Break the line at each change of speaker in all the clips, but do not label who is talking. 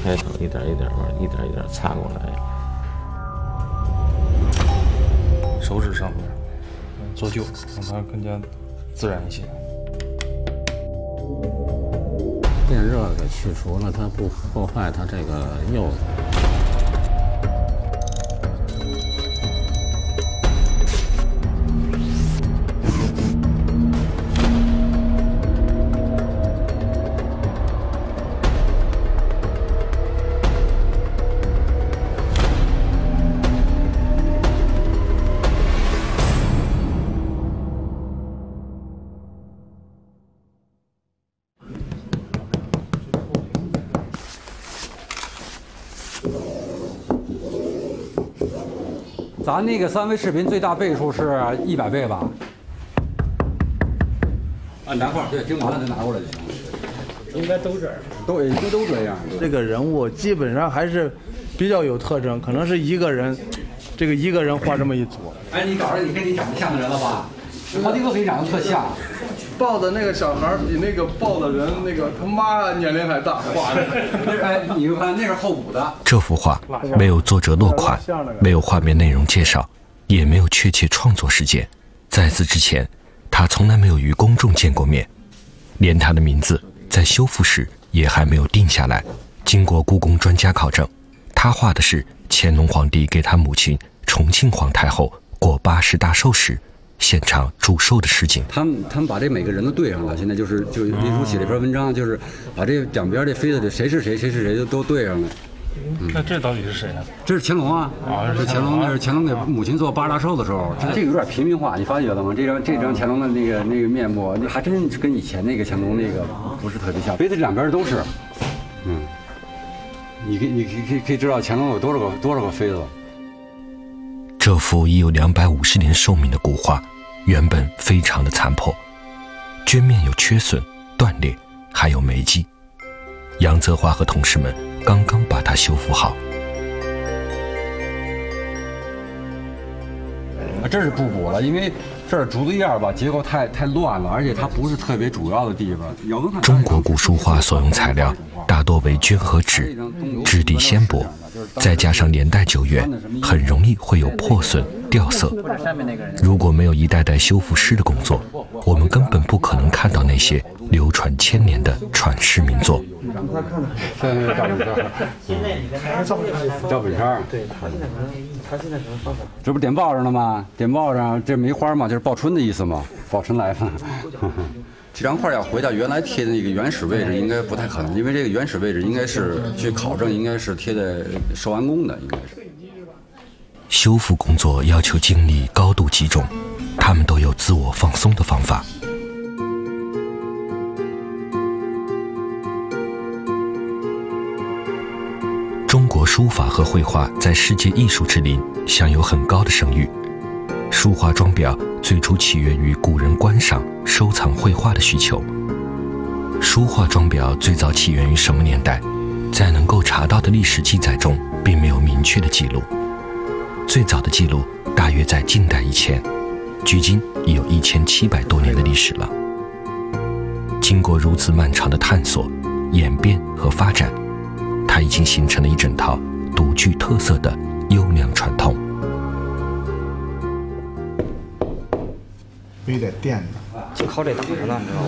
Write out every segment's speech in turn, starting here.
开头一点擦过来。
手指上面做旧，让它更加自然一些。
电热给去除了，它不破坏它这个釉子。
咱那个3维视频最大倍数是100倍吧？按拿块，对，盯完了再拿过来就行了。
应该都这样，
都这样。
这个人物基本上还是比较有特征，可能是一个人，这个一个人画这么一组。
哎，你找着你跟你长得像的人了吧？好几个跟你长得特像。
抱的那个小孩比那个抱的人那个他妈年龄还大，画的。
哎，你看那是后补的。
这幅画没有作者落款，没有画面内容介绍，也没有确切创作时间。在此之前，他从来没有与公众见过面，连他的名字在修复时也还没有定下来。经过故宫专家考证，他画的是乾隆皇帝给他母亲重庆皇太后过80大寿时现场祝寿的实景。
他们把这每个人都对上了，现在就李叔写了一篇文章，就是把这两边这妃子谁是谁都对上了。
那这到底是谁呢？
这是乾隆啊！是乾隆，那是乾隆给母亲做80大寿的时候。这个有点平民化，你发觉了吗？这张乾隆的那个面目，还真跟以前那个乾隆那个不是特别像。妃子这两边都是，你可以知道乾隆有多少个妃子。
这幅已有250年寿命的古画，原本非常的残破，绢面有缺损、断裂，还有霉迹。杨泽华和同事们刚刚把它修复好。
这是不补了，因为这儿竹子叶吧，结构太乱了，而且它不是特别主要的地方。
中国古书画所用材料大多为绢和纸，质地纤薄，再加上年代久远，很容易会有破损、掉色。如果没有一代代修复师的工作，我们根本不可能看到那些流传1000年的传世名作。
现在赵本山，赵本山，
对他现在可能方法，
这不点报上了吗？点报上这梅花嘛，就是报春的意思嘛，报春来了。这张画要回到原来贴的那个原始位置，应该不太可能，因为这个原始位置应该是据考证，应该是贴在寿安宫的，应该是。
修复工作要求精力高度集中，他们都有自我放松的方法。中国书法和绘画在世界艺术之林享有很高的声誉。书画装裱最初起源于古人观赏、收藏绘画的需求。书画装裱最早起源于什么年代？在能够查到的历史记载中，并没有明确的记录。最早的记录大约在近代以前，距今已有1700多年的历史了。经过如此漫长的探索、演变和发展，它已经形成了一整套独具特色的优良传统。
必须得垫的，
就靠这挡着了，你知道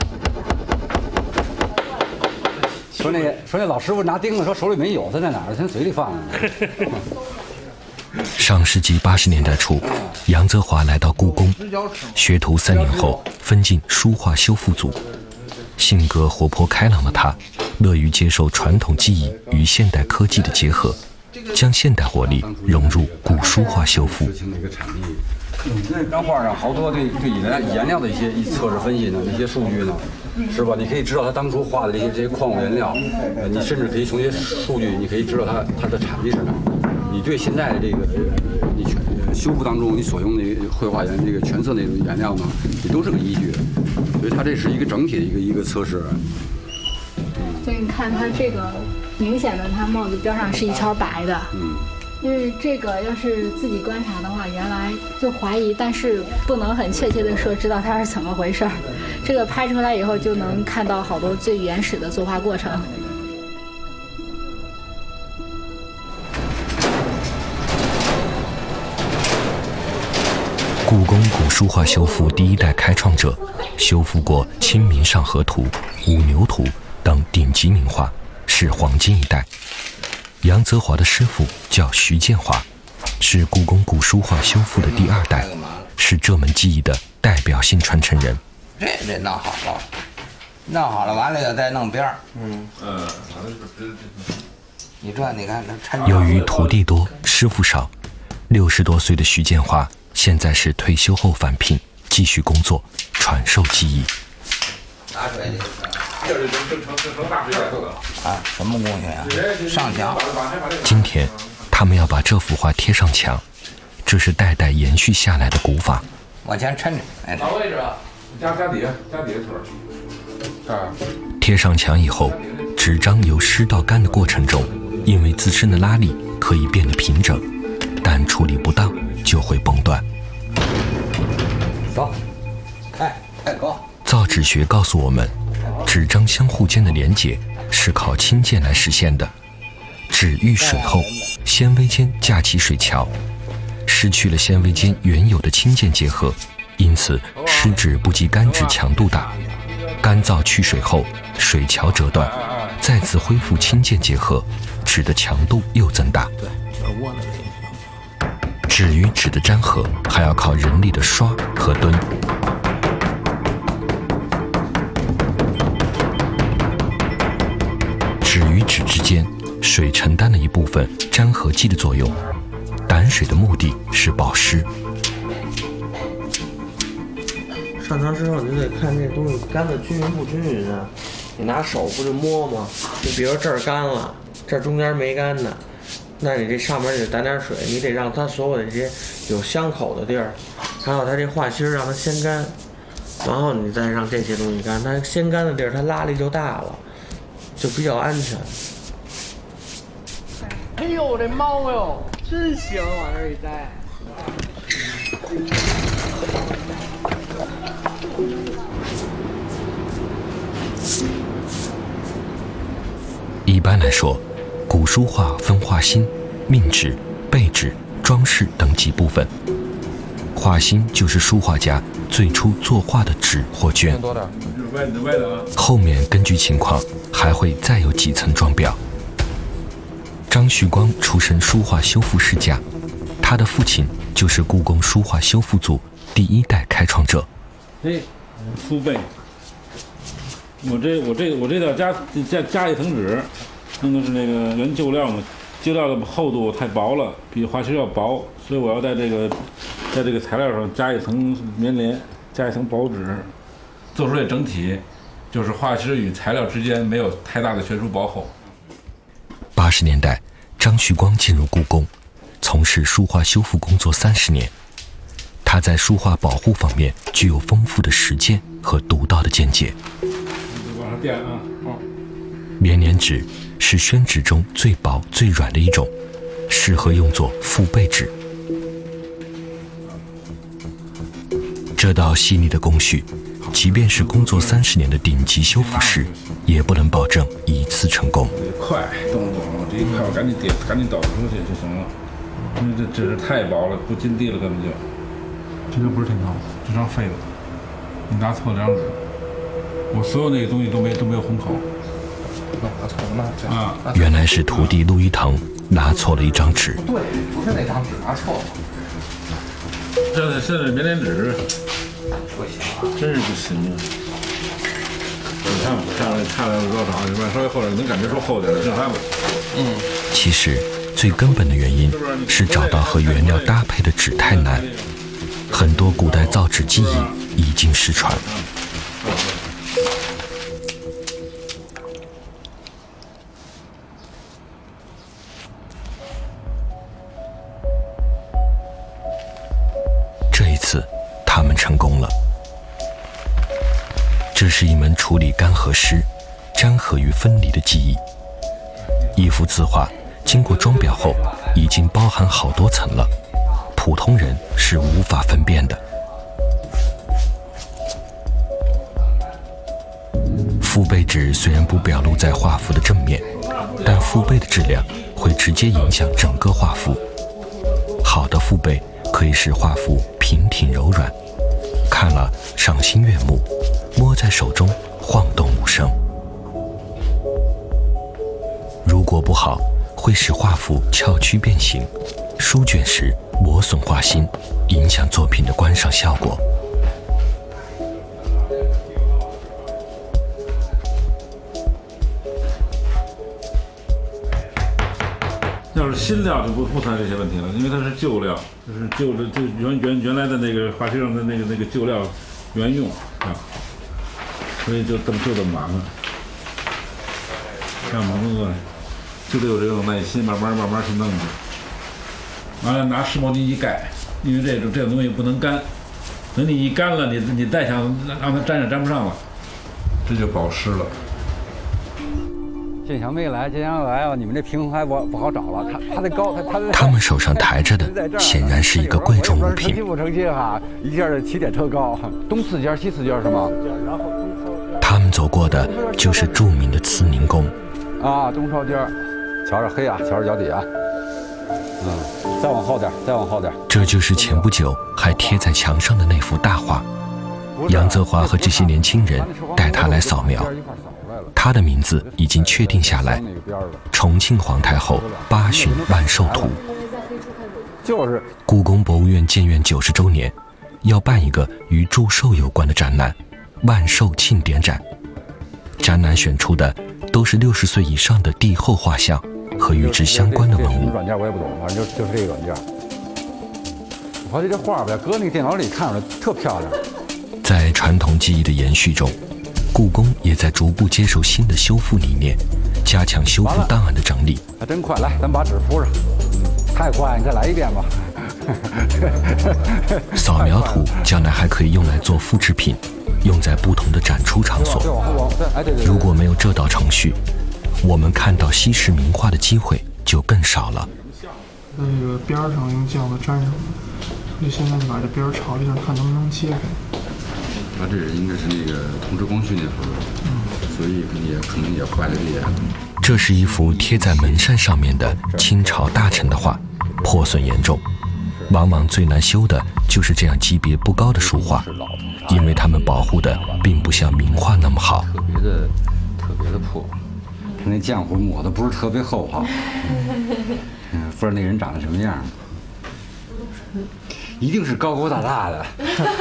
吗？
说那老师傅拿钉子说手里没有，他在哪儿？他嘴里放着。
上世纪80年代初，杨泽华来到故宫，学徒3年后分进书画修复组。性格活泼开朗的他，乐于接受传统技艺与现代科技的结合，将现代活力融入古书画修复。
那张画上好多对颜料的一些测试分析呢，那些数据呢，是吧？你可以知道他当初画的这些矿物原料，你甚至可以从这些数据，你可以知道它的产地是哪。你对现在的这个你修复当中你所用的绘画这个全色那种颜料呢，你都是个依据，所以它这是一个整体的一个测试。
所以你看它这个明显的，它帽子边上是一圈白的。因为这个要是自己观察的话，原来就怀疑，但是不能很确切的说知道它是怎么回事儿。这个拍出来以后，就能看到好多最原始的作画过程。
故宫古书画修复第一代开创者，修复过《清明上河图》《五牛图》等顶级名画，是黄金一代。杨泽华的师傅叫徐建华，是故宫古书画修复的第2代，是这门技艺的代表性传承人。
这弄好了，弄好了完了再弄边儿。你这你看它抻。
由于徒弟多，师傅少，60多岁的徐建华现在是退休后返聘，继续工作，传授技艺。
打水啊，什么工序啊？上墙。
今天他们要把这幅画贴上墙，这是代代延续下来的古法。
往前抻着，哎，
哪位置啊？加底下村。啊。
贴上墙以后，纸张由湿到干的过程中，因为自身的拉力可以变得平整，但处理不当就会崩断。
走，开高。
造纸学告诉我们，纸张相互间的连结是靠氢键来实现的。纸遇水后，纤维间架起水桥，失去了纤维间原有的氢键结合，因此湿纸不及干纸强度大。干燥去水后，水桥折断，再次恢复氢键结合，纸的强度又增大。纸与纸的粘合还要靠人力的刷和蹲。纸与纸之间，水承担了一部分粘合剂的作用，掸水的目的是保湿。
上墙之后，你得看这东西干的均匀不均匀啊。你拿手不就摸吗？就比如这儿干了，这儿中间没干呢，那你这上面得掸点水，你得让它所有的这些有香口的地儿，还有它这画芯让它先干，然后你再让这些东西干。它先干的地儿，它拉力就大了，就比较安全。
哎呦，这猫哟，真行，往这一摘。
一般来说，古书画分画心、命纸、背纸、装饰等几部分。画心就是书画家最初作画的纸或绢，后面根据情况还会再有几层装裱。张旭光出身书画修复世家，他的父亲就是故宫书画修复组第1代开创者。
粗背，我这叫加一层纸，那个是那个原旧料嘛，旧料的厚度太薄了，比画芯要薄，所以我要在这个材料上加一层棉连，加一层薄纸，做出来整体就是画芯与材料之间没有太大的悬殊薄厚。
80年代，张旭光进入故宫，从事书画修复工作30年。他在书画保护方面具有丰富的实践和独到的见解。棉连纸是宣纸中最薄最软的一种，适合用作复背纸。这道细腻的工序，即便是工作30年的顶级修复师，也不能保证一次成功。
快动作，这一块我赶紧抖出去就行了，因为这纸太薄了，不进地了根本就。这张不是挺好，这张废了，你拿错了张纸，我所有那个东西都没有红口。
拿错了那
原来是徒弟陆一腾拿错了一张纸。
对，不是那张纸拿错了。
这是棉连纸，
不行啊，
真是不行啊！你看了多少？稍微厚点，能感觉出厚点了，正常。
其实最根本的原因是找到和原料搭配的纸太难。很多古代造纸技艺已经失传。这一次，他们成功了。这是一门处理干和湿、粘合与分离的技艺。一幅字画经过装裱后，已经包含好多层了。普通人是无法分辨的。复背纸虽然不表露在画幅的正面，但复背的质量会直接影响整个画幅。好的复背可以使画幅平挺柔软，看了赏心悦目，摸在手中晃动无声。如果不好，会使画幅翘曲变形，书卷时磨损画心，影响作品的观赏效果。
要是新料就不谈这些问题了，因为它是旧料，就是旧的就原来的那个画皮上的那个旧料原用啊，所以就这么麻烦。像我们工作就得有这种耐心，慢慢去弄去。完了拿湿毛巾一盖，因为这种东西不能干，等你一干了，你再想让它粘也粘不上了，这就保湿了。
建祥没来，建祥来啊！你们这屏风还不好找了，他的高，
他们手上抬着的显然是一个贵重物品。
不成器哈，一下就起点特高，东4间西4间是吗？
他们走过的就是著名的慈宁宫。
啊，东朝间，瞧着黑啊，瞧着脚底啊。再往后点，再往后点。
这就是前不久还贴在墙上的那幅大画。杨泽华和这些年轻人带他来扫描。他的名字已经确定下来，重庆皇太后8旬万寿图。
就是
故宫博物院建院90周年，要办一个与祝寿有关的展览——万寿庆典展。展览选出的都是60岁以上的帝后画像和与之相关的文物。
软件我也不懂，反正就是这个软件。我发现这画吧，搁那个电脑里看出来特漂亮。
在传统技艺的延续中，故宫也在逐步接受新的修复理念，加强修复档案的整理。
还真快，来，咱把纸铺上。太快，你再来一遍吧。
扫描图将来还可以用来做复制品，用在不同的展出场所。如果没有这道程序，我们看到西式名画的机会就更少了。
在这个边上用酱子粘上，所以现在就把这边朝地上，看能不能切开。
他这应该是那个同治光绪那会儿，所以可能也坏了厉害。
这是一幅贴在门扇上面的清朝大臣的画，破损严重。往往最难修的就是这样级别不高的书画，因为他们保护的并不像名画那么好。
特别的破，他那浆糊抹的不是特别厚哈。不知道那人长得什么样，一定是高高大大的。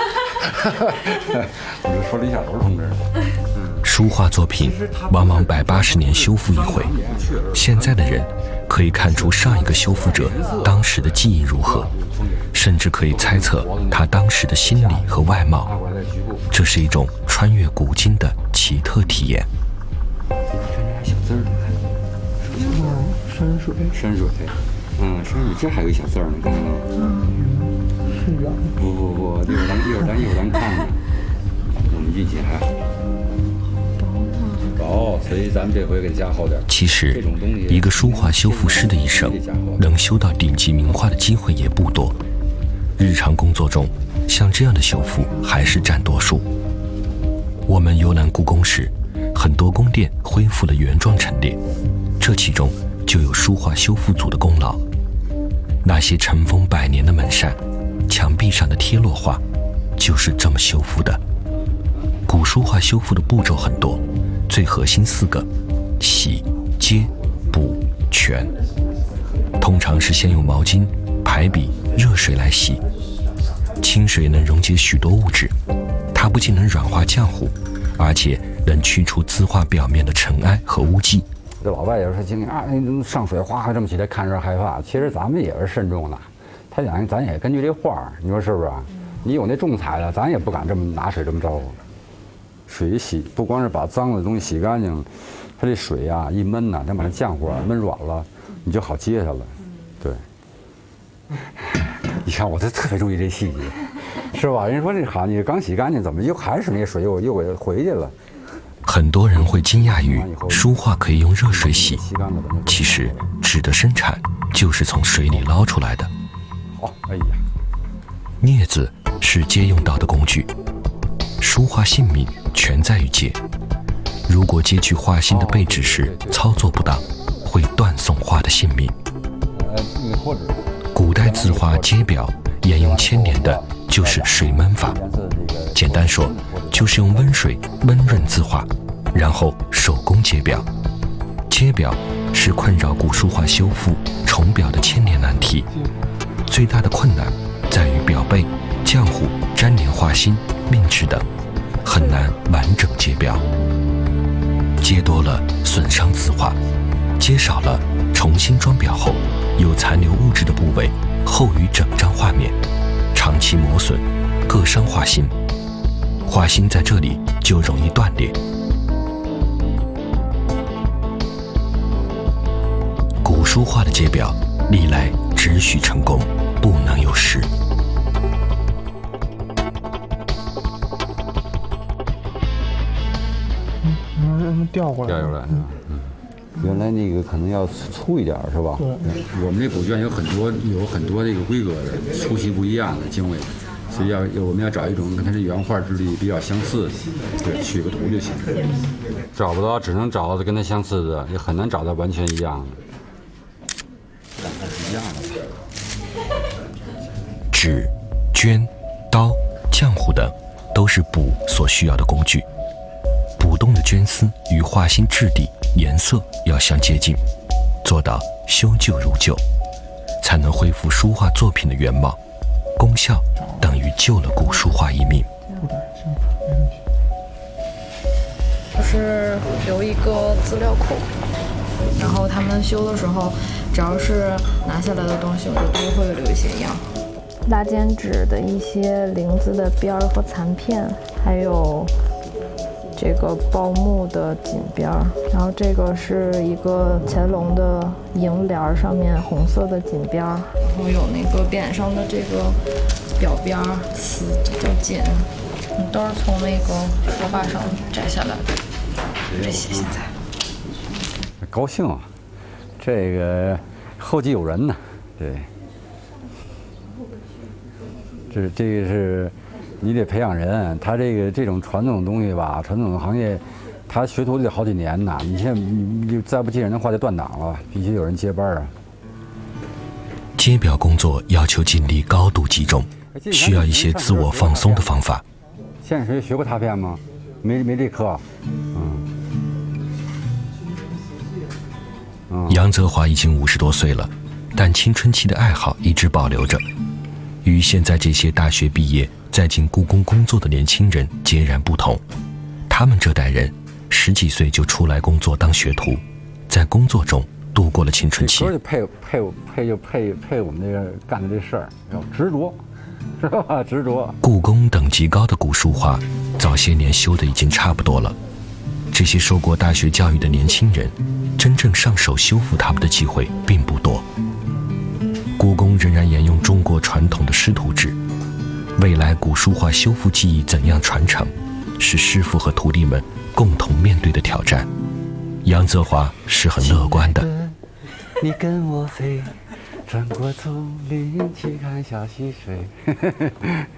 我就说李小楼同志。
书画作品往往180年修复一回，现在的人可以看出上一个修复者当时的技艺如何，甚至可以猜测他当时的心理和外貌。这是一种穿越古今的奇特体验。
小字儿，
山水，
山水，山水，这还有一小字儿呢，看到吗？
是远。
不，一会儿咱看看，我们运气还好。所以咱们这回给加厚点。
其实，一个书画修复师的一生，能修到顶级名画的机会也不多。日常工作中，像这样的修复还是占多数。我们游览故宫时，很多宫殿恢复了原状陈列，这其中就有书画修复组的功劳。那些尘封100年的门扇、墙壁上的贴落画，就是这么修复的。古书画修复的步骤很多，最核心4个：洗、接、补、全。通常是先用毛巾、排笔、热水来洗。清水能溶解许多物质，它不仅能软化浆糊，而且能去除字画表面的尘埃和污迹。
这老外有时候经啊，上水哗这么起来，看着害怕。其实咱们也是慎重的。他讲咱也根据这画儿，你说是不是？你有那重彩的，咱也不敢这么拿水这么招呼。水洗不光是把脏的东西洗干净，它这水呀一焖呐，咱把那浆糊焖软了，你就好接它了。对。你看我这特别注意这细节，是吧？人说这好，你刚洗干净，怎么又还是那水又给回去了？
很多人会惊讶于书画可以用热水洗，其实纸的生产就是从水里捞出来的。
好，哎呀，
镊子是接用到的工具，书画性命全在于接。如果接取画心的背纸时操作不当，会断送画的性命。古代字画接表沿用千年的就是水焖法。简单说，就是用温水温润字画，然后手工揭表。揭表是困扰古书画修复重表的千年难题。最大的困难在于表背、浆糊、粘连画心、命制等，很难完整揭表。揭多了损伤字画，揭少了重新装裱后有残留物质的部位厚于整张画面，长期磨损，各伤画心。画心在这里就容易断裂。古书画的揭表历来只许成功，不能有失。
调过来，
调过来。原来那个可能要粗一点，是吧？我们这古卷有很多这个规格的，粗细不一样的经纬，所以我们要找一种跟它这原画质地比较相似的，对，取个图就行。找不到，只能找到跟它相似的，也很难找到完全一样的。两个是一样的。
纸、绢、刀、浆糊等都是补所需要的工具。补洞的绢丝与画心质地、颜色要相接近，做到修旧如旧，才能恢复书画作品的原貌，功效等于救了古书画一命。
就是留一个资料库，然后他们修的时候，只要是拿下来的东西，我就都会留一些样。
蜡笺纸的一些灵子的边儿和残片，还有这个抱木的锦边儿，然后这个是一个乾隆的楹联上面红色的锦边儿，
然后有那个匾上的这个表边儿丝比较紧，都是从那个手把上摘下来的。这些现在
高兴啊，这个后继有人呢，对，这个是。你得培养人，他这种传统的东西吧，传统的行业，他学徒得好几年呢。你现在你再不接人的话，就断档了，必须有人接班啊。
揭表工作要求精力高度集中，需要一些自我放松的方法。
现在谁学过拓片吗？没这课。
杨泽华已经50多岁了，但青春期的爱好一直保留着。与现在这些大学毕业在进故宫工作的年轻人截然不同，他们这代人10几岁就出来工作当学徒，在工作中度过了青春期。
就配我们这个干的这事儿，要执着，是吧？执着。
故宫等级高的古书画，早些年修的已经差不多了。这些受过大学教育的年轻人，真正上手修复他们的机会并不多。故宫仍然沿用中国传统的师徒制，未来古书画修复技艺怎样传承，是师傅和徒弟们共同面对的挑战。杨泽华是很乐观的。
你跟我飞，穿过丛林去看小溪水。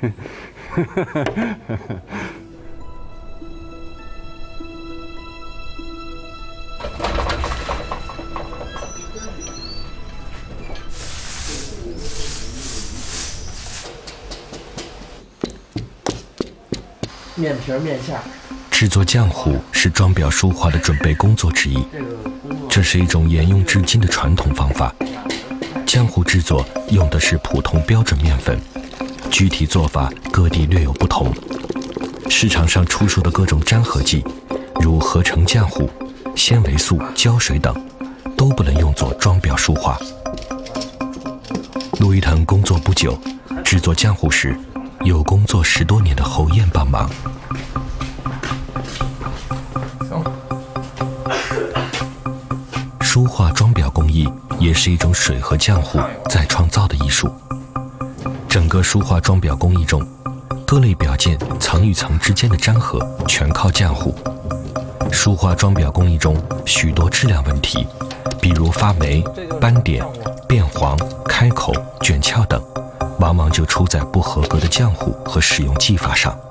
面皮面馅。
制作浆糊是装裱书画的准备工作之一，这是一种沿用至今的传统方法。浆糊制作用的是普通标准面粉，具体做法各地略有不同。市场上出售的各种粘合剂，如合成浆糊、纤维素、胶水等，都不能用作装裱书画。陆一腾工作不久，制作浆糊时，有工作10多年的侯燕帮忙。书画装裱工艺也是一种水和浆糊再创造的艺术。整个书画装裱工艺中，各类表件层与层之间的粘合全靠浆糊。书画装裱工艺中许多质量问题，比如发霉、斑点、变黄、开口、卷翘等，往往就出在不合格的浆糊和使用技法上。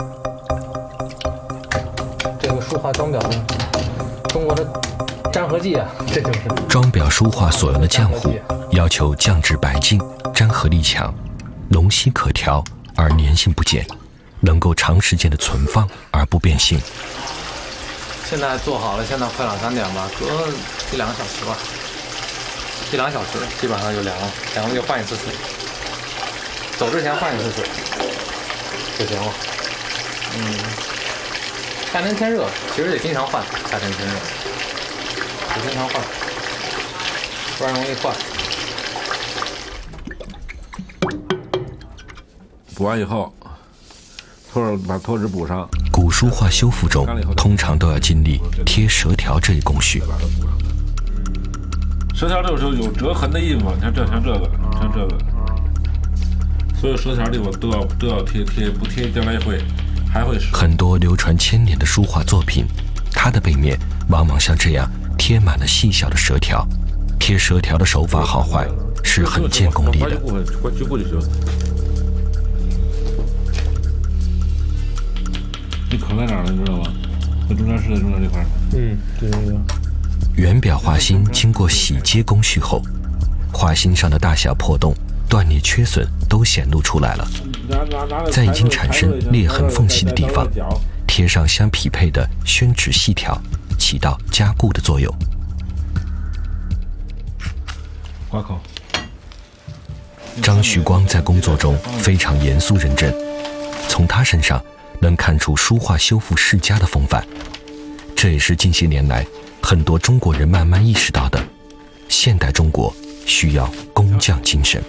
这个书画装裱的中国的粘合剂啊，这就是
装裱书画所用的浆糊要求酱质白净，粘合力强， 龙息可调而粘性不减，能够长时间的存放而不变形。
现在做好了，现在快2、3点吧，隔1、2个小时吧，1、2个小时基本上就凉了，凉了就换一次水，走之前换一次水就行了。夏天天热，其实得经常换，夏天天热得经常换，不然容易坏。
补完以后，把脱脂补上。
古书画修复中，通常都要经历贴蛇条这一工序。
蛇条这个时候有折痕的印法，你看像这个，所有蛇条地方都要贴，不贴将来还会使。
很多流传1000年的书画作品，它的背面往往像这样贴满了细小的蛇条。贴蛇条的手法好坏是很见功力的。
局部就行。你口在哪儿了？你知道吗？在中间是在中间这块。
对。
圆表画心经过洗接工序后，画心上的大小破洞、断裂缺损都显露出来了。在已经产生裂痕缝隙的地方，贴上相匹配的宣纸细条，起到加固的作用。
刮口。
张旭光在工作中非常严肃认真，从他身上能看出书画修复世家的风范。这也是近些年来很多中国人慢慢意识到的，现代中国需要工匠精神。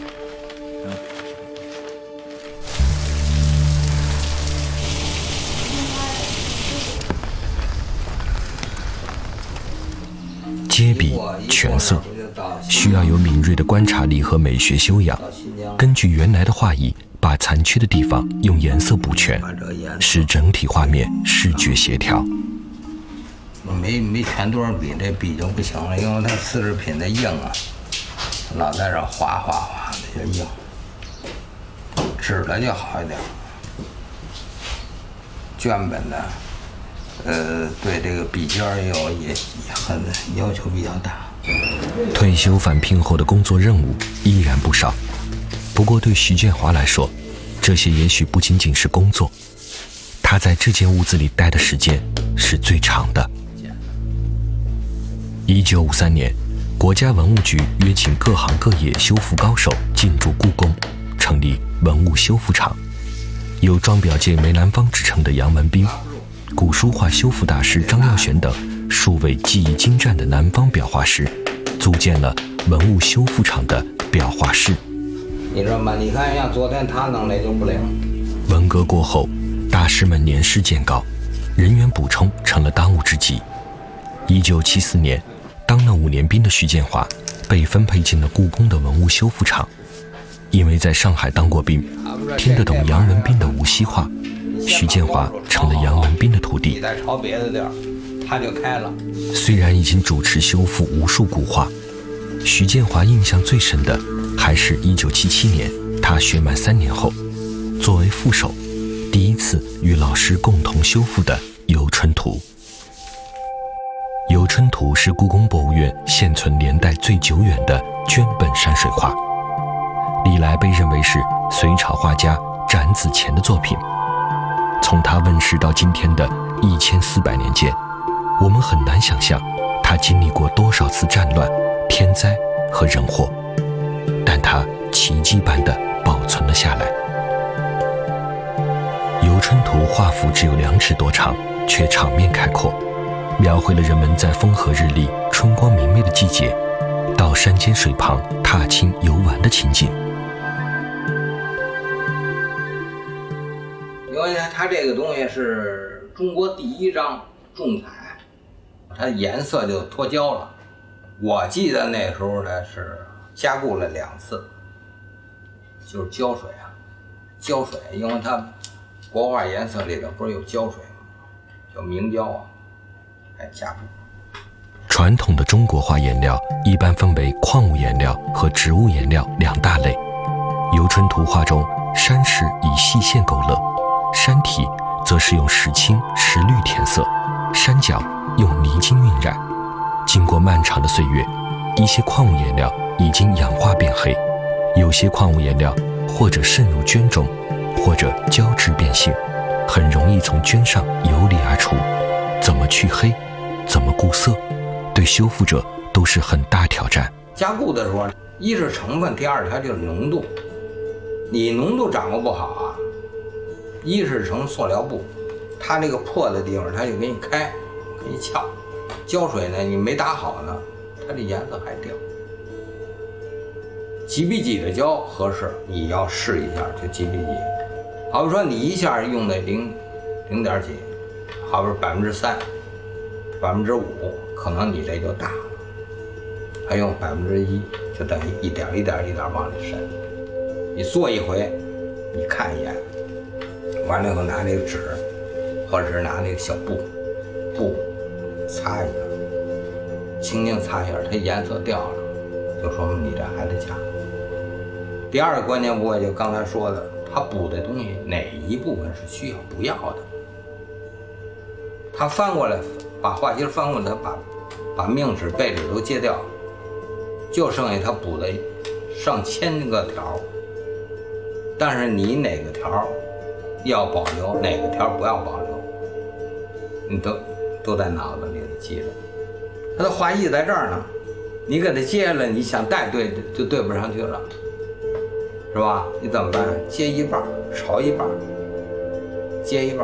接笔全色，需要有敏锐的观察力和美学修养，根据原来的画意，把残缺的地方用颜色补全，使整体画面视觉协调。
没全多少笔，这笔就不行了，因为它丝织品的硬啊，老在这划的就硬，纸的就好一点。绢本的，对这个笔尖也很要求比较大。
退休返聘后的工作任务依然不少，不过对徐建华来说，这些也许不仅仅是工作，他在这间屋子里待的时间是最长的。1953年，国家文物局约请各行各业修复高手进驻故宫，成立文物修复厂，有装裱界梅兰芳之称的杨文斌、古书画修复大师张耀玄等数位技艺精湛的南方裱画师，组建了文物修复厂的裱画室。
你知道吗？你看像昨天他弄的就不灵。
文革过后，大师们年事渐高，人员补充成了当务之急。1974年，当了5年兵的徐建华被分配进了故宫的文物修复厂。因为在上海当过兵，听得懂杨文斌的无锡话，徐建华成了杨文斌的徒弟。
你再朝别的地儿，他就开了。
虽然已经主持修复无数古画，徐建华印象最深的还是1977年他学满3年后，作为副手，第一次与老师共同修复的《游春图》。《游春图》是故宫博物院现存年代最久远的绢本山水画，历来被认为是隋朝画家展子虔的作品。从它问世到今天的1400年间，我们很难想象它经历过多少次战乱、天灾和人祸，但它奇迹般地保存了下来。《游春图》画幅只有2尺多长，却场面开阔，描绘了人们在风和日丽、春光明媚的季节，到山间水旁踏青游玩的情景。
因为它这个东西是中国第1张重彩，它颜色就脱胶了。我记得那时候呢是加固了2次，就是胶水啊，胶水，因为它国画颜色里头不是有胶水吗？叫明胶啊，加固。
传统的中国画颜料一般分为矿物颜料和植物颜料2大类。游春图画中，山石以细线勾勒，山体则是用石青、石绿填色，山脚用泥金晕染。经过漫长的岁月，一些矿物颜料已经氧化变黑，有些矿物颜料或者渗入绢中，或者胶质变性，很容易从绢上游离而出。怎么去黑，怎么固色，对修复者都是很大挑战。
加固的时候，一是成分，第二它就是浓度。你浓度掌握不好啊，一是成塑料布，它这个破的地方它就给你开，给你翘。胶水呢，你没打好呢，它这颜色还掉。几比几的胶合适，你要试一下就几比几。好比说你一下用的0点几，好比3%、5%，可能你这就大了。还用1%，就等于一点往里渗。你做一回，你看一眼，完了以后拿那个纸，或者是拿那个小布擦一下，轻轻擦一下，它颜色掉了，就说明你这还得加。第二个关键部位就刚才说的，它补的东西哪一部分是需要不要的？它翻过来，把画芯翻过来，把命纸、背纸都揭掉，就剩下它补的上千个条。但是你哪个条要保留，哪个条不要保留，你都在脑子里记着。它的画意在这儿呢，你给它揭了，你想带对就对不上去了，是吧？你怎么办？揭一半，朝一半，揭一半，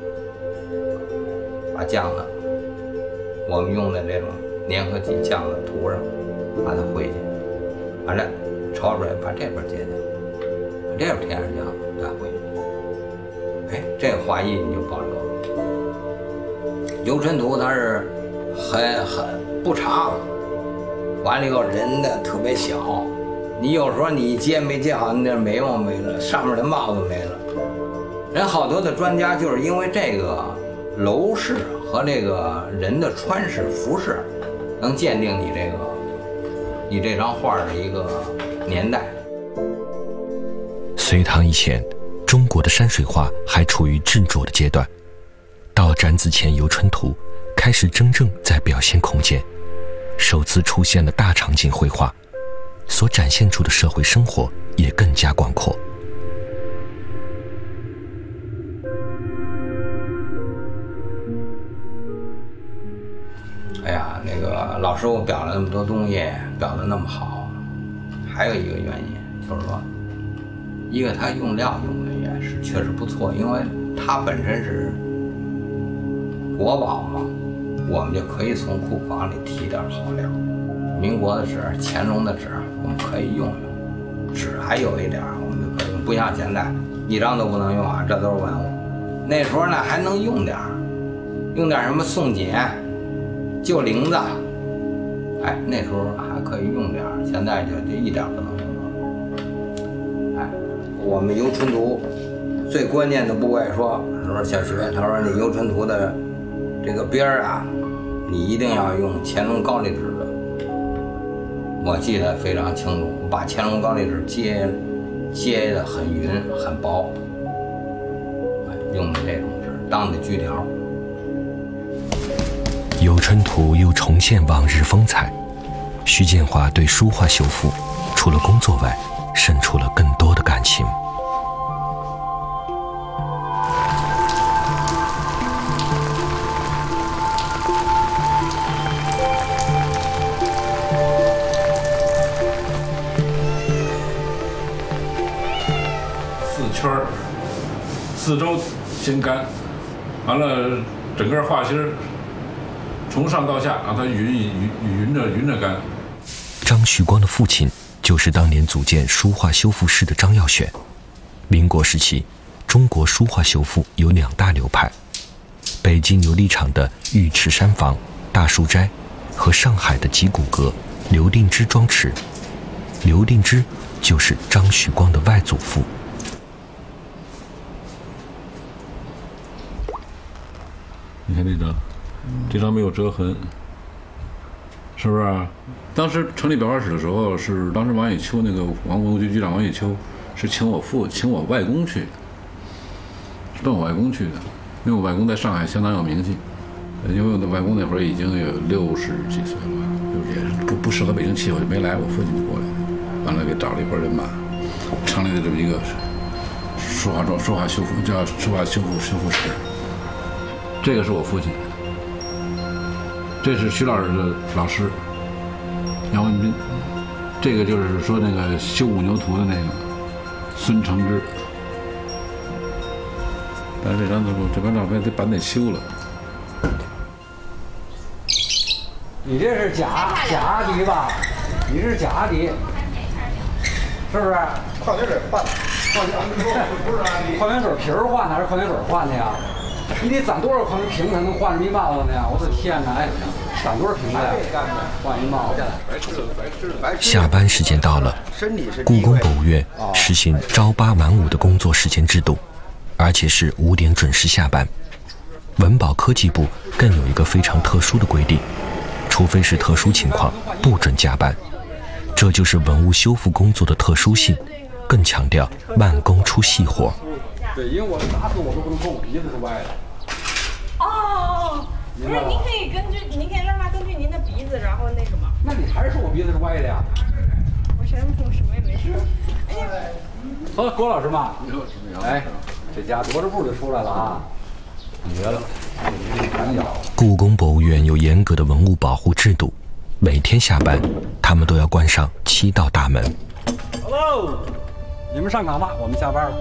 把酱呢，我们用的这种粘合剂酱呢涂上，把它烩去，完了焯出来，把这边揭掉，把这边添上酱再烩去。哎，这个画意你就保留了。油春图它是很不长，完了以后人呢特别小，你有时候你接没接好，你那眉毛没了，上面的帽子没了。人好多的专家就是因为这个楼饰和这个人的穿饰服饰，能鉴定你这张画的一个年代。
隋唐以前，中国的山水画还处于制作的阶段，到展子虔《游春图》开始真正在表现空间，首次出现了大场景绘画，所展现出的社会生活也更加广阔。
哎呀，那个老师傅裱了那么多东西，裱得那么好，还有一个原因就是说，一个他用料用的也是确实不错，因为它本身是国宝嘛，我们就可以从库房里提点好料。民国的纸、乾隆的纸，我们可以用用。纸还有一点我们就可以用，不像现在一张都不能用啊，这都是文物。那时候呢还能用点什么宋锦、旧铃子，哎，那时候还可以用点，现在就一点不能用了。哎，我们游春图最关键的部位说小学，他说你游春图的这个边儿啊，你一定要用乾隆高丽纸的。我记得非常清楚，把乾隆高丽纸接得很匀很薄，用的这种纸当的锯条。
游春图又重现往日风采，徐建华对书画修复除了工作外，生出了更多的感情。
四周先干，完了整个画芯从上到下让它匀着干。
张旭光的父亲就是当年组建书画修复室的张耀选。民国时期，中国书画修复有2大流派，北京琉璃厂的尉迟山房、大书斋和上海的吉古阁、刘定之庄池。刘定之就是张旭光的外祖父。
你看这张没有折痕，是不是啊？当时成立裱画室的时候，是当时王野秋那个文物局局长王野秋是请我外公去，是奔我外公去的，因为我外公在上海相当有名气，因为我的外公那会儿已经有60几岁了，也不适合北京气候，就没来，我父亲就过来，完了给找了一伙人马， 成立的这么一个书画修复叫书画修复室。这个是我父亲，这是徐老师的老师杨文斌，这个就是说那个修五牛图的那个孙承之。但是这张照片得版得修了。
你这是假底吧？你是假底，是不是？矿泉水换，矿泉水瓶儿换的还是矿泉水换的呀？你得攒多少矿泉水瓶才能换这么一帽子呢？我的天哪！哎，攒多少瓶子呀？换一帽子。
下班时间到了，故宫博物院实行朝8晚5的工作时间制度，而且是5点准时下班。文保科技部更有一个非常特殊的规定，除非是特殊情况，不准加班。这就是文物修复工作的特殊性，更强调慢工出细活。
对，因为我打死我都不能说我鼻子是歪的。
哦，不是，您可以让他根据您的鼻子，然后那什么。
那你还是说我鼻子是歪的呀？
我什么也没说。哎呀，
好，郭老师嘛，哎，这家踱着步就出来了啊，绝了！
故宫博物院有严格的文物保护制度，每天下班，他们都要关上7道大门。
Hello， 你们上岗吧，我们下班了。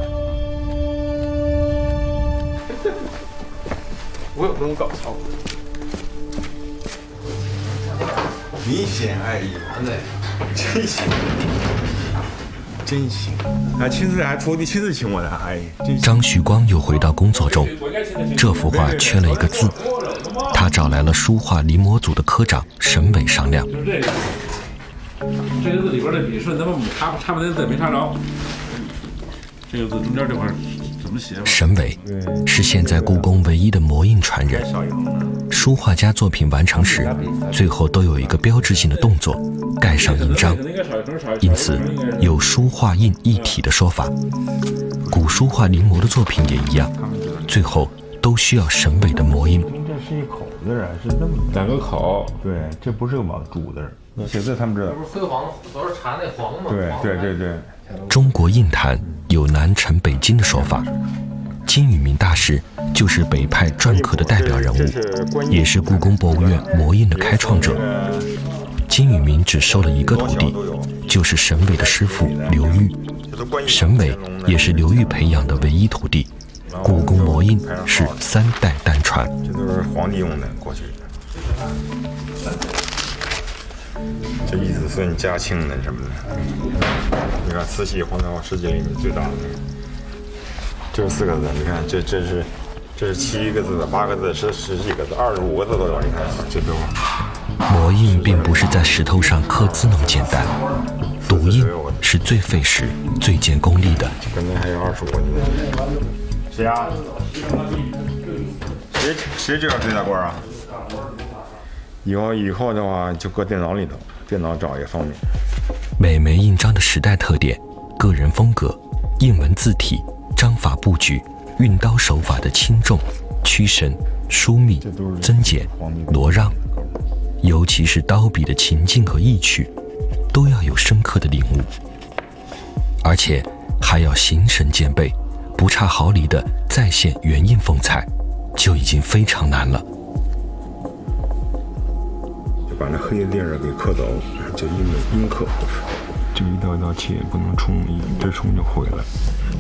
我有这种搞笑，明显爱意，对，真行，真行，还亲自请我的阿姨。
张旭光又回到工作中，这幅画缺了一个字，他找来了书画临摹组的科长沈伟商量。
这个字里边的笔顺，咱们插半天字也没插着。这个字中间这块怎么写？
沈伟是现在故宫唯一的模印传人。书画家作品完成时，最后都有一个标志性的动作，盖上印章，因此有书画印一体的说法。古书画临摹的作品也一样，最后都需要沈伟的模印。
这是一口字啊，是这么
2个口，
对，这不是个往主字。写字他们知道。
这不是灰黄，都是查那黄吗？
对。
中国印坛有南陈北金的说法，金宇明大师就是北派篆刻的代表人物，也是故宫博物院模印的开创者。金宇明只收了一个徒弟，就是沈伟的师傅刘玉。沈伟也是刘玉培养的唯一徒弟。故宫模印是3代单传。
这都是皇帝用的，过去。这一子孙嘉庆的什么的，你看慈禧皇朝世界里面最大的，这是4个字，你看这是7个字的、8个字、10几个字、25个字都有，你看这都。
模印并不是在石头上刻字那么简单，读印是最费时、最见功力的。
刚才还有25个字。谁呀？谁知道最大官啊？以后的话就搁电脑里头，电脑找也方便。
每枚印章的时代特点、个人风格、印文字体、章法布局、运刀手法的轻重、曲神、疏密、增减、挪让，尤其是刀笔的情境和意趣，都要有深刻的领悟，而且还要形神兼备，不差毫厘的再现原印风采，就已经非常难了。
把那黑的地儿给刻走，就阴刻，就一道一道切，不能冲，这冲就毁了。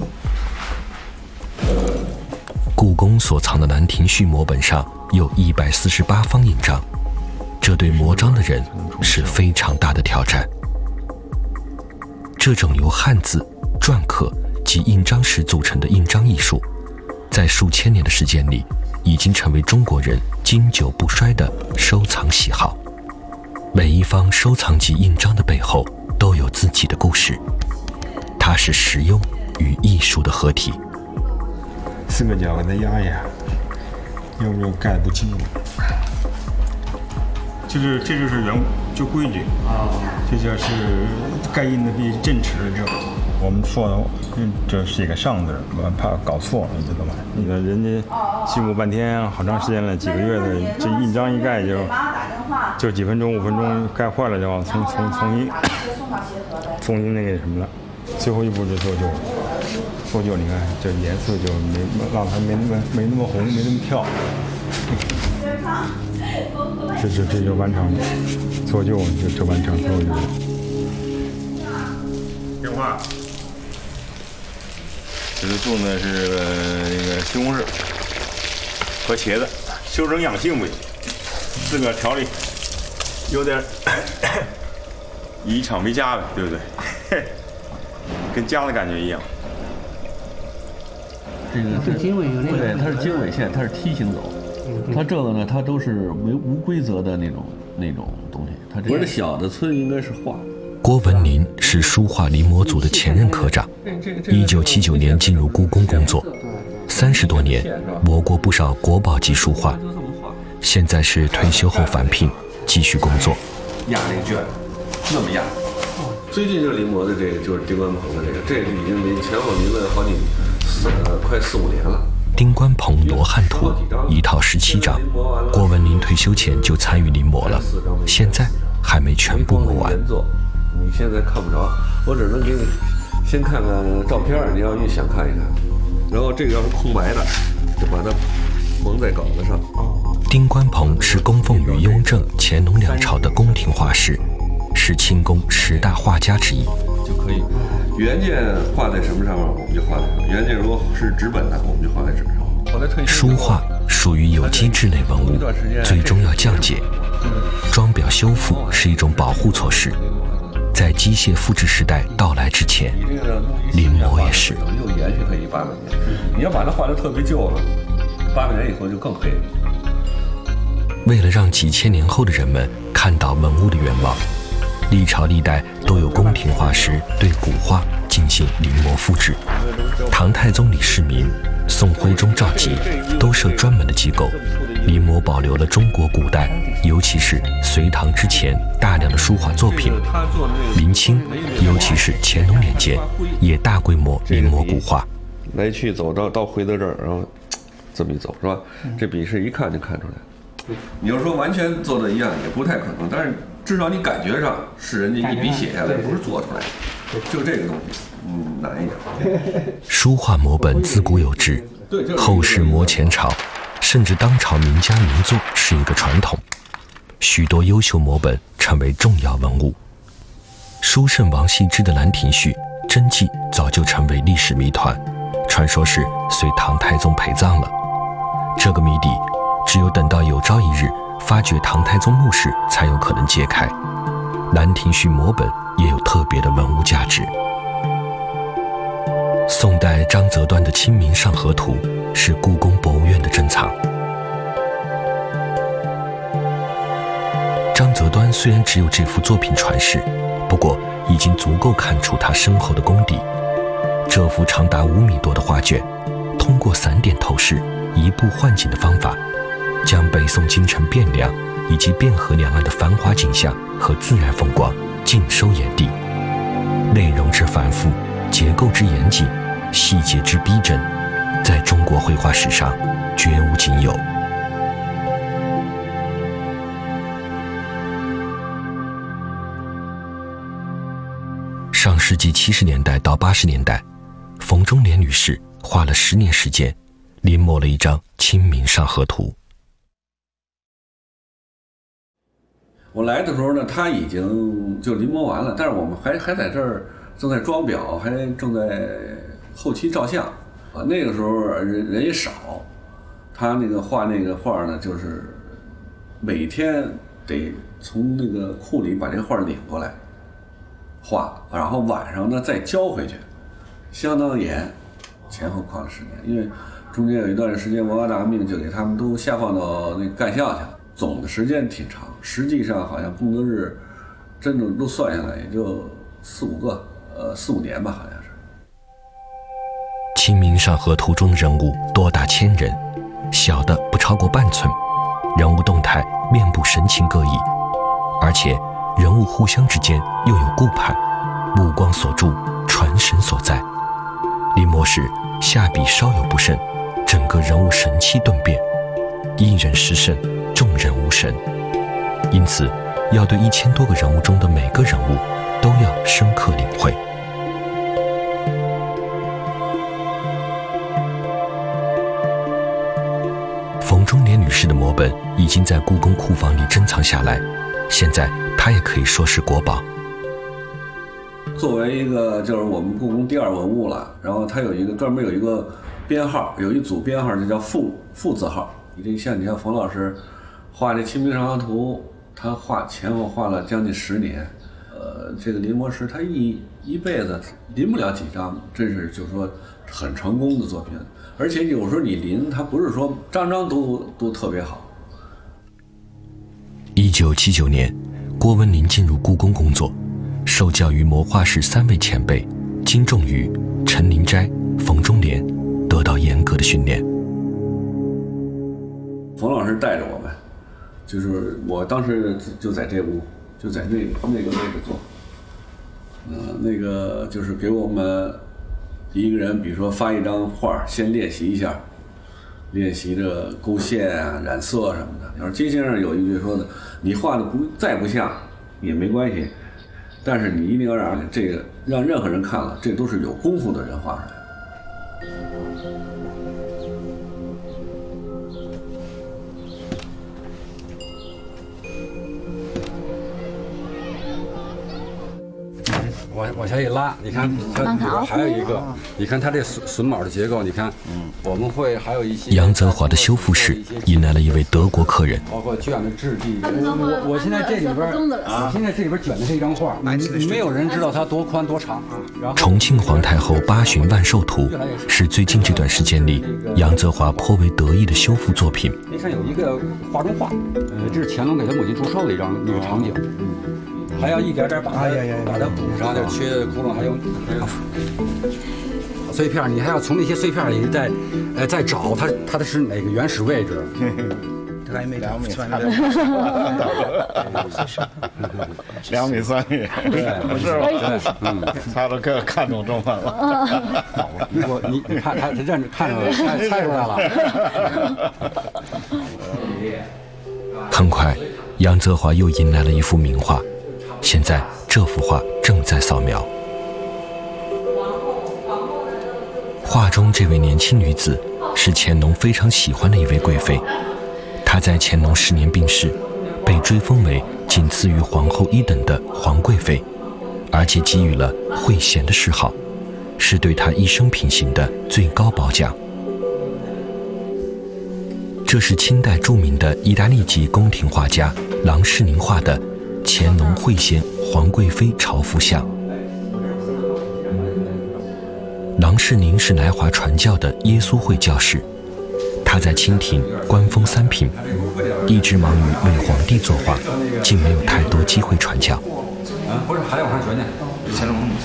故宫所藏的《兰亭序》摹本上有148方印章，这对摹章的人是非常大的挑战。这种由汉字、篆刻及印章石组成的印章艺术，在数千年的时间里，已经成为中国人经久不衰的收藏喜好。每一方收藏级印章的背后都有自己的故事，它是实用与艺术的合体。
4个角给它压一压，要不然盖不清楚。这就是就规矩啊，这就是盖印的必正尺就。我们错的，这是一个上字，我怕搞错，你知道吧？你看人家辛苦半天，好长时间了，几个月的，这印章一盖就几分钟、5分钟，盖坏了就重新那个什么了。 最后一步就做旧，做旧你看这颜色就让它没那么红，没那么跳。这就完成了，做旧就完成做旧。电话。这是种的是那个西红柿和茄子，修整养性呗，自个儿调理，有点以一厂为家呗，对不对？跟家的感觉一样。
这个是经纬有那个，对，它是经纬线，它是梯形走。它这个呢，它都是无规则的那种东西。它这个小的村应该是画。
郭文林是书画临摹组的前任科长，1979年进入故宫工作，30多年摹过不少国宝级书画，现在是退休后返聘，继续工作。
压那个卷，那么压。最近这临摹的这个就是丁冠鹏的这个已经前后临了好几快4、5年了。
丁冠鹏罗汉图一套17张，郭文林退休前就参与临摹了，现在还没全部摹完。
你现在看不着，我只能给你先看看照片，你要越想看一看。然后这个要是空白的，就把它蒙在稿子上。
丁冠鹏是供奉于雍正、乾隆2朝的宫廷画师，是清宫10大画家之一。
就可以，原件画在什么上面，我们就画在什么。原件如果是纸本的，我们就画在纸上。
书画属于有机质类文物，最终要降解。装裱修复是一种保护措施。在机械复制时代到来之前，临摹也是。
又延续它100-800年。你要把它画得特别旧了，800年以后就更黑了。
为了让几千年后的人们看到文物的原貌，历朝历代都有宫廷画师对古画进行临摹复制。唐太宗李世民、宋徽宗赵佶都设专门的机构，临摹保留了中国古代，尤其是隋唐之前大量的书画作品。明清，尤其是乾隆年间，也大规模临摹古画。
来去走到回到这儿，然后这么一走，是吧？这笔是一看就看出来。你要说完全做的一样也不太可能，但是至少你感觉上是人家一笔写下来，不是做出来的。就这个东西，难一点。
书画摹本自古有之，后世摹前朝，甚至当朝名家名作是一个传统。许多优秀摹本成为重要文物。书圣王羲之的《兰亭序》真迹早就成为历史谜团，传说是随唐太宗陪葬了。这个谜底只有等到有朝一日发掘唐太宗墓室才有可能揭开。《兰亭序》摹本也有特别的文物价值。宋代张择端的《清明上河图》是故宫博物院的珍藏。张择端虽然只有这幅作品传世，不过已经足够看出他深厚的功底。这幅长达5米多的画卷，通过散点透视、移步换景的方法，将北宋京城汴梁以及汴河两岸的繁华景象和自然风光尽收眼底，内容之繁复，结构之严谨，细节之逼真，在中国绘画史上绝无仅有。上世纪70年代到80年代，冯中莲女士花了10年时间，临摹了一张《清明上河图》。
我来的时候呢，他已经就临摹完了，但是我们还在这儿正在装裱，还正在后期照相啊。那个时候人也少，他那个画那个画呢，就是每天得从那个库里把这画领过来画，然后晚上呢再交回去，相当严，前后跨了10年，因为中间有一段时间文化大革命就给他们都下放到那个干校去了。总的时间挺长，实际上好像工作日真正都算下来也就4、5年吧，好像是。
清明上河图中的人物多达1000人，小的不超过半寸，人物动态面部神情各异，而且人物互相之间又有顾盼，目光所注，传神所在。临摹时下笔稍有不慎，整个人物神气顿变，一人失神，众人无神。因此要对1000多个人物中的每个人物都要深刻领会。 摹本已经在故宫库房里珍藏下来，现在它也可以说是国宝。
作为一个就是我们故宫第2文物了，然后它有一个专门有一个编号，有一组编号就叫副字号。你像冯老师画这《清明上河图》，他前后画了将近10年。这个临摹师他一辈子临不了几张，真是就是说很成功的作品。而且有时候你临，他不是说张都特别好。
1979年，郭文林进入故宫工作，受教于摹画室3位前辈金仲宇、陈林斋、冯中莲，得到严格的训练。
冯老师带着我们，就是我当时就在这屋，就在那个位置做。那个就是给我们一个人，比如说发一张画，先练习一下，练习这勾线啊、染色什么的。要是金先生有一句说的，你画的再不像也没关系，但是你一定要让任何人看了，这都是有功夫的人画出来的。
往下一拉，你看它里边还有一个，你看它这榫卯的结构，你看，我们会还有一些。
杨泽华的修复室迎来了一位德国客人，
包括卷的质地。我现在这里边，我现在这里边卷的是一张画，没有人知道它多宽多长啊。然后
重庆皇太后8旬万寿图是最近这段时间里杨泽华颇为得意的修复作品。
你看有一个画中画，这是乾隆给他母亲祝寿的一个场景。还要一点点把它补上，就缺的窟窿还有碎片，你还要从那些碎片里再找它的是哪个原始位置。
他还没2米3，2
米3米，不是吧？他都看懂中文了。
你看他认真看出来，猜出来了。
很快，杨泽华又迎来了一幅名画。现在这幅画正在扫描。画中这位年轻女子是乾隆非常喜欢的一位贵妃，她在乾隆10年病逝，被追封为仅次于皇后1等的皇贵妃，而且给予了惠贤的谥号，是对她一生品行的最高褒奖。这是清代著名的意大利籍宫廷画家郎世宁画的乾隆惠贤皇贵妃朝服像。郎世宁是来华传教的耶稣会教士，他在清廷官封3品，一直忙于为皇帝作画，竟没有太多机会传教。
不是，还有还学呢？
乾隆母亲？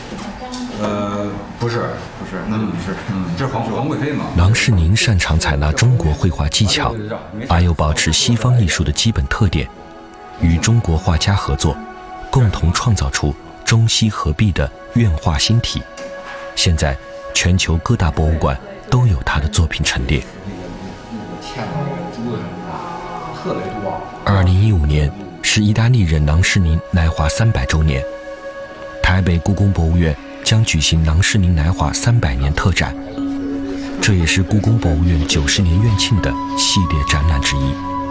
不是，那不是，这是皇贵妃嘛。
郎世宁擅长采纳中国绘画技巧，而又保持西方艺术的基本特点。与中国画家合作，共同创造出中西合璧的院画新体。现在，全球各大博物馆都有他的作品陈列。2015年是意大利人郎世宁来华300周年，台北故宫博物院将举行郎世宁来华300年特展，这也是故宫博物院90年院庆的系列展览之一。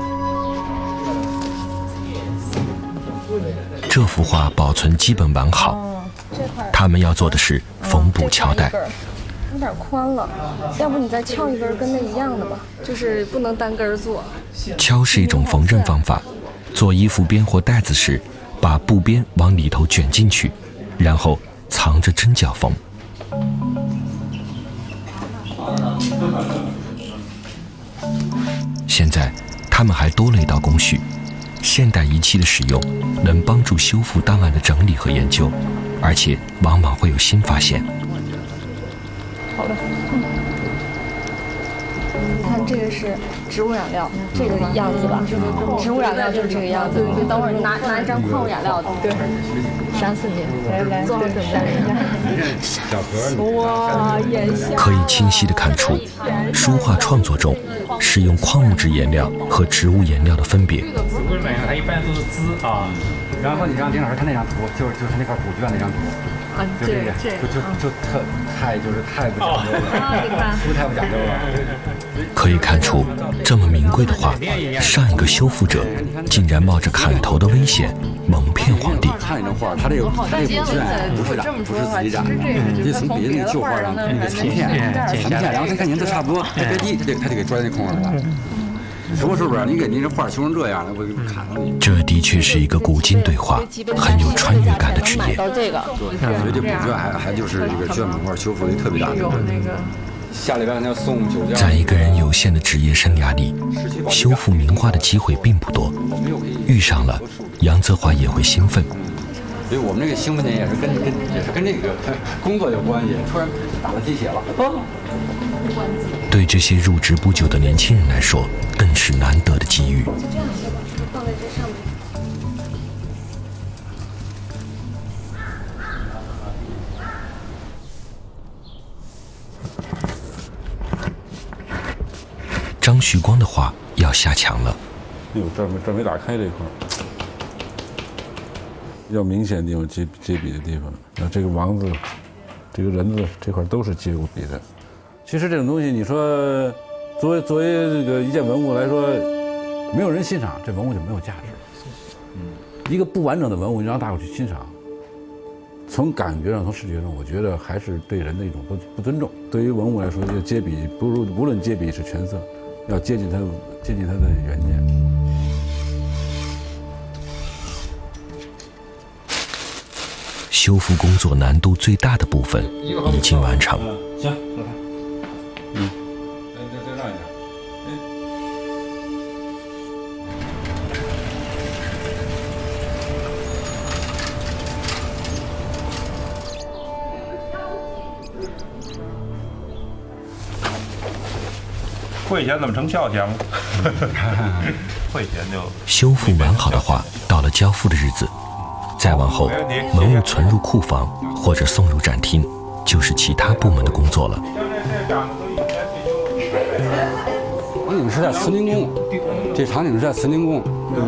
这幅画保存基本完好，他们要做的是缝补鞘带。
有点宽了，要不你再敲一根跟那一样的吧，就是不能单根做。
敲是一种缝纫方法，做衣服边或带子时，把布边往里头卷进去，然后藏着针脚缝。现在他们还多了一道工序。现代仪器的使用能帮助修复档案的整理和研究，而且往往会有新发现。
好的，你看这个是植物染料，这个样子吧，植物染料就是这个样子。你等会儿拿一张矿物染料的，对， 3、4年，来做好准备一下。哇，眼下
可以清晰地看出，书画创作中使用矿物质颜料和植物颜料的分别。
植物颜料它一般都是滋啊，然后你让丁老师看那张图，就是那块古卷那张图。就这个，就太不讲究了，不太不讲究了。
可以看出，这么名贵的画，上一个修复者竟然冒着砍头的危险蒙骗皇帝。
看一张画，他这个古卷不是自己染的，就从别的那个旧画上那个残片，然后他看颜色差不多，别低，他就给钻那空上了。说是不是？你给您这画修成这样了，我给砍了你。
这的确是一个古今对话，很有穿越感的职业。
所以这古卷还就是这个卷本画修复力特别大的。
下礼拜要送酒家。
在一个人有限的职业生涯里，修复名画的机会并不多，遇上了，杨泽华也会兴奋。
所以我们这个兴奋点也是跟这个工作有关系。突然打了鸡血了。
对这些入职不久的年轻人来说，更是难得的机遇。
放在这上面。
张旭光的画要下墙了。
哟，这没打开这块，比较明显的地方接笔的地方。那这个王字，这个人字这块都是接过笔的。其实这种东西，你说作为这个一件文物来说，没有人欣赏，这文物就没有价值。一个不完整的文物，你让大伙去欣赏，从感觉上、从视觉上，我觉得还是对人的一种不尊重。对于文物来说，要接笔，无论接笔是全色，要接近它的原件。
修复工作难度最大的部分已经完成。
行，走开。再让一点。
汇钱怎么成票钱了？汇钱就
修复完好的画，到了交付的日子，再往后，文物存入库房或者送入展厅，就是其他部门的工作了。
场景是在慈宁宫，这场景是在慈宁宫。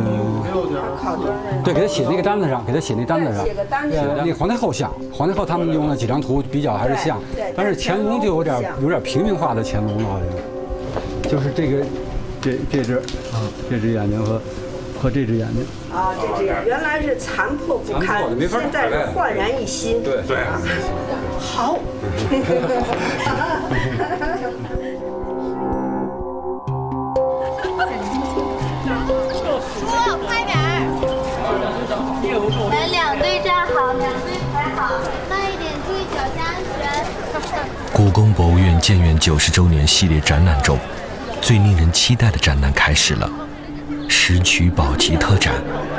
对，给他写那个单子上，给他写那单子上。那皇太后像，皇太后他们用了几张图比较还是像，但是乾隆就有点平民化的乾隆了，好像。就是这只啊，这只眼睛和这只眼睛。
啊，这只眼原来是残破不堪，现在是焕然一新。
对，
好。
叔，快点儿！来2队站好，2队排好，慢一点，注意脚下安全。
故宫博物院建园90周年系列展览中，最令人期待的展览开始了——石渠宝笈特展。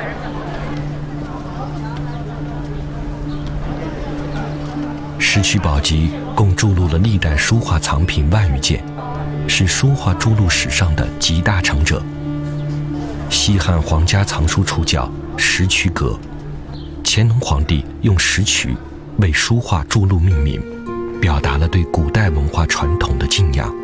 石渠宝笈共注录了历代书画藏品万余件，是书画注录史上的集大成者。西汉皇家藏书处叫石渠阁，乾隆皇帝用石渠为书画注录命名，表达了对古代文化传统的敬仰。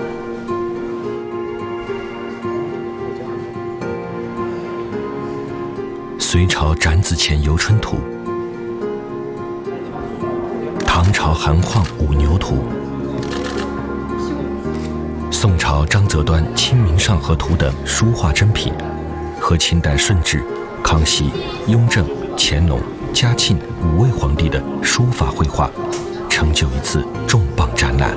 隋朝展子虔游春图，唐朝韩况五牛图，宋朝张择端《清明上河图》等书画珍品，和清代顺治、康熙、雍正、乾隆、嘉庆5位皇帝的书法绘画，成就一次重磅展览。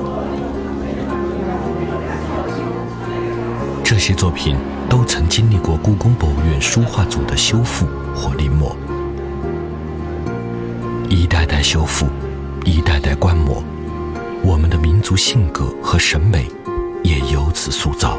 这些作品都曾经历过故宫博物院书画组的修复或临摹，一代代修复，一代代观摩，我们的民族性格和审美也由此塑造。